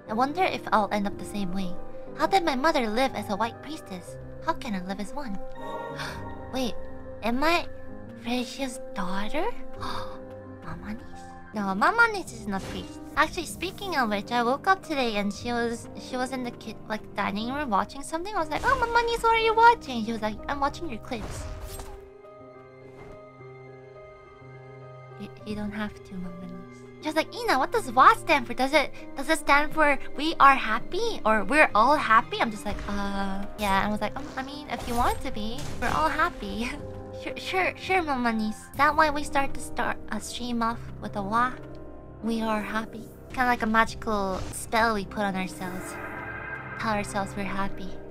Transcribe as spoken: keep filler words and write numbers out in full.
I wonder if I'll end up the same way. How did my mother live as a white priestess? How can I live as one? Wait, am I Fresh's daughter? Mamanis? No, Mamanis is not priest. Actually, speaking of which, I woke up today and she was she was in the kid like dining room watching something. I was like, "Oh, Mamanis, what are you watching?" She was like, "I'm watching your clips." You, you don't have to, Mamanis. She was like, "Ina, what does W A stand for? Does it does it stand for we are happy or we're all happy?" I'm just like, uh, yeah. And I was like, um, I mean, if you want to be, we're all happy. Sure, sure, sure, Mamanis. That why we start to start a stream off with a wa. We are happy. Kind of like a magical spell we put on ourselves. Tell ourselves we're happy.